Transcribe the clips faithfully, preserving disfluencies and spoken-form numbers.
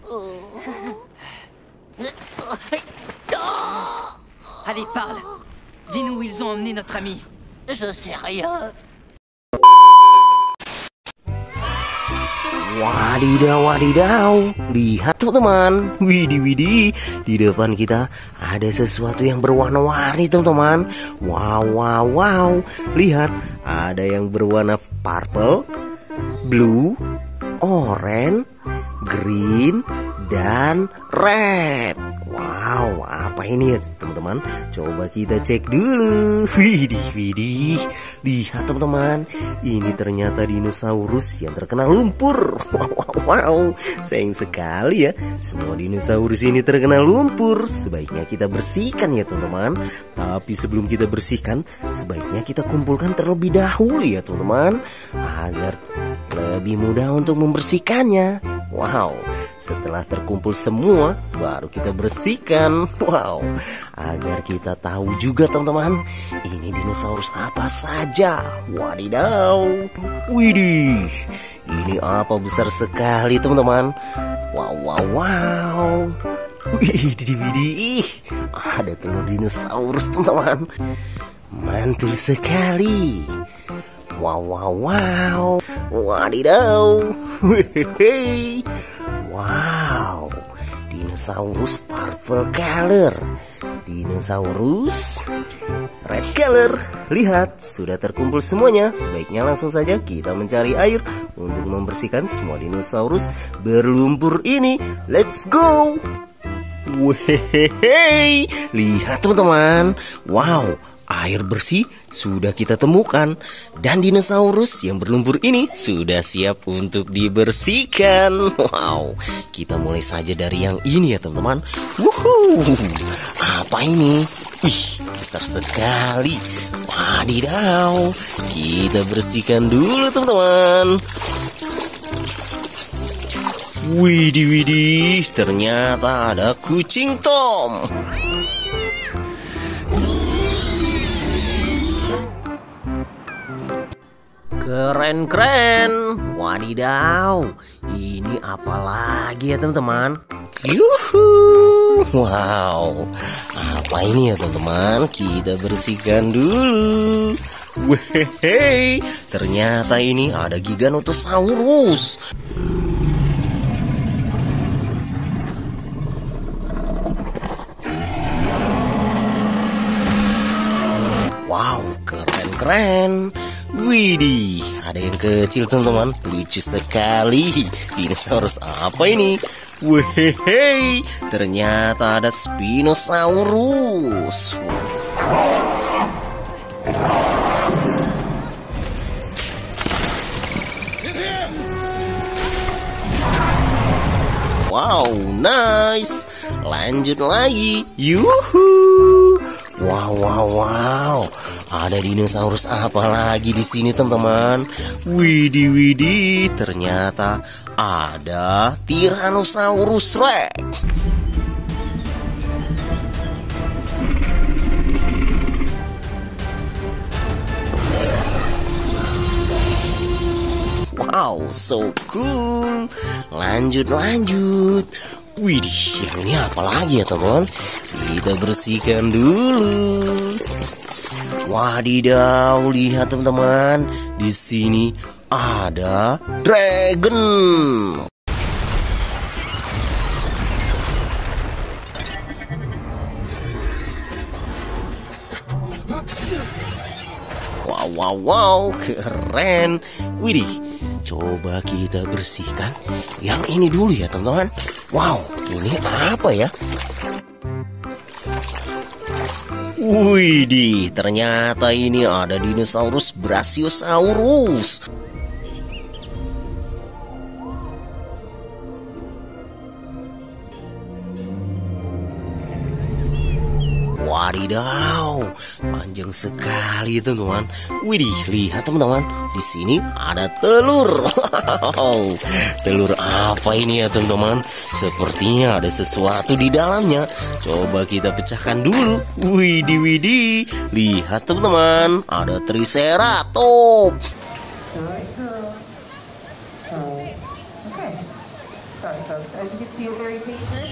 Allez, parle. Dis-nous où ils ont emmené notre ami. Je sais rien. Wadidaw, wadidaw. Lihat teman-teman. Widih, widih. Di depan kita ada sesuatu yang berwarna-warni teman-teman. Wow, wow, wow. Lihat, ada yang berwarna purple, blue, orange, green, dan red. Wow, apa ini ya teman-teman? Coba kita cek dulu. Widih, widih. Lihat teman-teman, ini ternyata dinosaurus yang terkena lumpur. Wow, wow, wow. Sayang sekali ya, semua dinosaurus ini terkena lumpur. Sebaiknya kita bersihkan ya teman-teman. Tapi sebelum kita bersihkan, sebaiknya kita kumpulkan terlebih dahulu ya teman-teman, agar lebih mudah untuk membersihkannya. Wow, setelah terkumpul semua, baru kita bersihkan. Wow, agar kita tahu juga teman-teman, ini dinosaurus apa saja. Wadidaw, widih, ini apa besar sekali teman-teman. Wow, wow, wow. Widih, widih, ada telur dinosaurus teman-teman. Mantul sekali. Wow, wow, wow. Wadidaw. Hehehe. Wow, dinosaurus purple color, dinosaurus red color. Lihat, sudah terkumpul semuanya. Sebaiknya langsung saja kita mencari air untuk membersihkan semua dinosaurus berlumpur ini. Let's go. Wehehe. Lihat teman-teman. Wow, air bersih sudah kita temukan, dan dinosaurus yang berlumpur ini sudah siap untuk dibersihkan. Wow, kita mulai saja dari yang ini ya teman-teman. Wuhuu, apa ini? Ih, besar sekali. Wadidaw, kita bersihkan dulu teman-teman. Widih, widih, ternyata ada kucing Tom. Keren-keren. Wadidaw, ini apa lagi ya teman-teman? Yuhu. Wow, apa ini ya teman-teman? Kita bersihkan dulu. Wehehe, ternyata ini ada Giganotosaurus. Wow, keren-keren. Widih, ada yang kecil teman-teman, lucu sekali. Dinosaurus apa ini? Wehehe, ternyata ada Spinosaurus. Wow, nice. Lanjut lagi. Yuhu. Wow, wow, wow. Ada dinosaurus apa lagi di sini teman-teman? Widih, widih, ternyata ada Tyrannosaurus Rex. Wow, so cool. Lanjut, lanjut. Widih, yang ini apa lagi ya teman-teman? Kita bersihkan dulu. Wadidaw, lihat teman-teman, di sini ada dragon. Wow, wow, wow, keren. Widih, coba kita bersihkan yang ini dulu ya teman-teman. Wow, ini apa ya? Widih, ternyata ini ada dinosaurus Brachiosaurus. Wadidaw, panjang sekali teman-teman. Widih, lihat teman-teman, di sini ada telur. Wow, telur apa ini ya teman-teman? Sepertinya ada sesuatu di dalamnya. Coba kita pecahkan dulu. Widih, widih, lihat teman-teman, ada Triceratops. folks. As you can see, a very dangerous.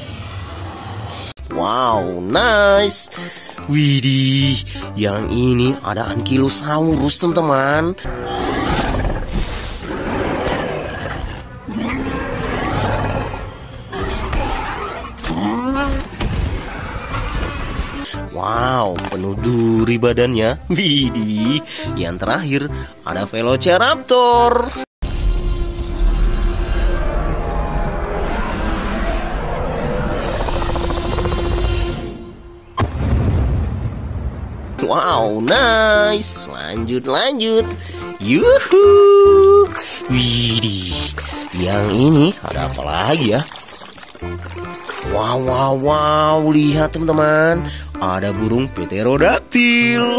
Wow, nice. Widih, yang ini ada Ankylosaurus teman-teman. Wow, penuh duri badannya. Widih, yang terakhir ada Velociraptor. Wow, nice. Lanjut, lanjut. Yuhu. Widih, yang ini ada apa lagi ya? Wow, wow, wow. Lihat teman-teman, ada burung Pterodactyl.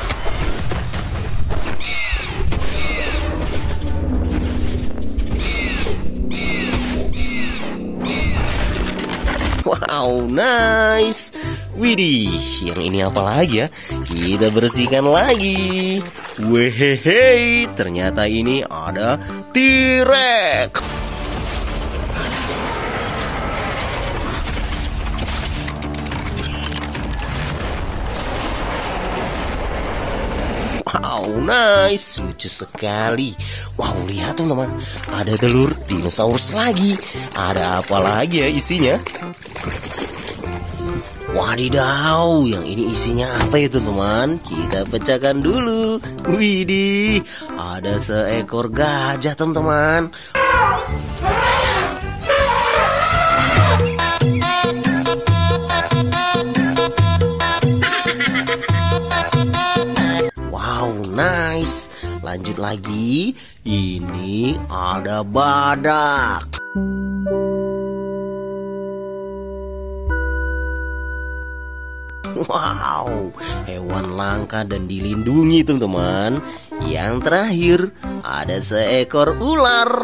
Wow, nice. Widih, yang ini apa lagi ya? Kita bersihkan lagi. Wehehe, ternyata ini ada T-Rex. Wow, nice. Lucu sekali. Wow, lihat teman-teman, ada telur dinosaurus lagi. Ada apa lagi ya isinya? Wadidaw, yang ini isinya apa ya teman-teman? Kita pecahkan dulu. Widih, ada seekor gajah teman-teman. Wow, nice. Lanjut lagi. Ini ada badak. Wow, hewan langka dan dilindungi teman-teman. Yang terakhir ada seekor ular.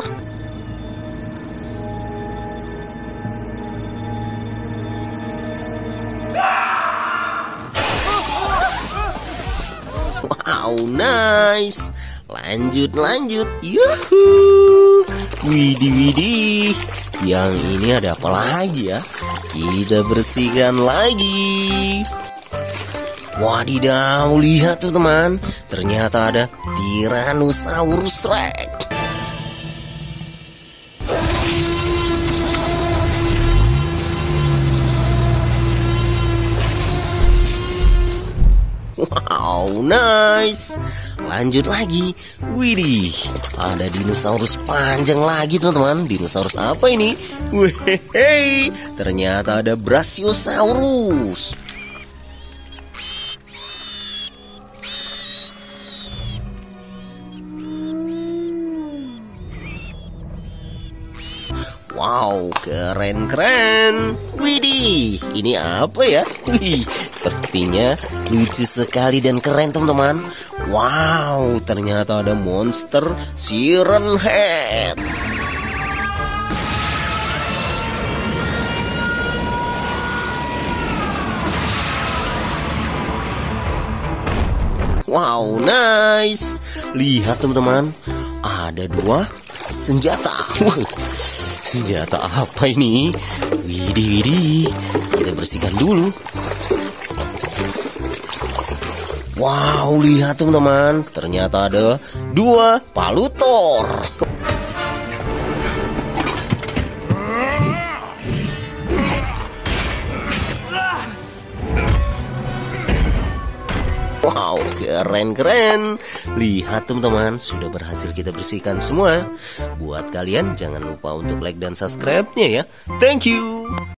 Wow, nice. Lanjut, lanjut. Yuhu. Widih, widih. Yang ini ada apa lagi ya? Kita bersihkan lagi. Wadidaw, lihat tuh teman, ternyata ada Tyrannosaurus Rex. Wow, nice. Lanjut lagi. Widih, ada dinosaurus panjang lagi teman-teman. Dinosaurus apa ini? Wehehe, ternyata ada Brachiosaurus. Wow, keren-keren. Widih, ini apa ya? Wih, sepertinya lucu sekali dan keren teman-teman. Wow, ternyata ada monster Siren Head. Wow, nice. Lihat teman-teman, ada dua senjata. Senjata apa ini? Widih, widih. Kita bersihkan dulu. Wow, lihat teman-teman, ternyata ada dua palutor. Wow, keren-keren. Lihat teman-teman, sudah berhasil kita bersihkan semua. Buat kalian jangan lupa untuk like dan subscribe-nya ya. Thank you.